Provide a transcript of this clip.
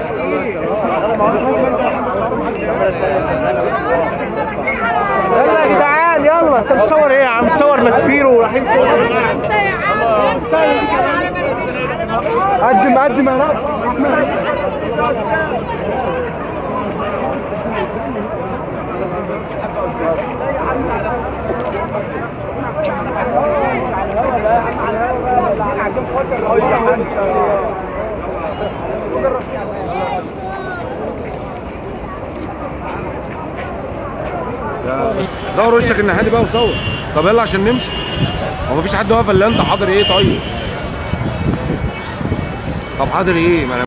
يلا يا جدعان يلا. انت بتصور ايه يا عم؟ بتصور ماسبيرو ورايحين فوق. قدم قدم يا رب. دور وشك الناحيه دي بقى وصور. طب يلا عشان نمشي. هو مفيش حد واقف الا انت. حاضر ايه طيب؟ طب حاضر ايه؟ ما انا